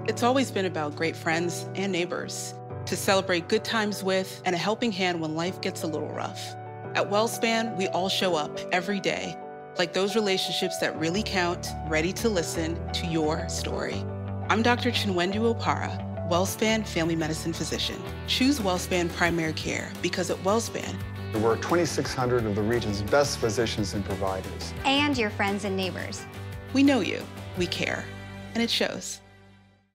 It's always been about great friends and neighbors to celebrate good times with and a helping hand when life gets a little rough. At WellSpan, we all show up every day, like those relationships that really count, ready to listen to your story. I'm Dr. Chinwendu Opara, WellSpan Family Medicine Physician. Choose WellSpan Primary Care because at WellSpan, we're 2,600 of the region's best physicians and providers. And your friends and neighbors. we know you, we care, and it shows.